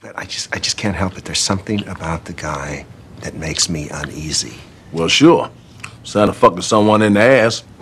But I just can't help it. There's something about the guy that makes me uneasy. Well, sure. Sign of fucking someone in the ass.